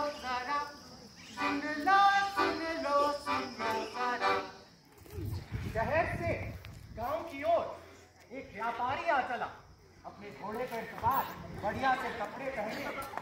जरा, सुन लो जरा। शहर से गांव की ओर एक व्यापारी आ चला। अपने घोड़े पर सवार, बढ़िया से कपड़े पहने,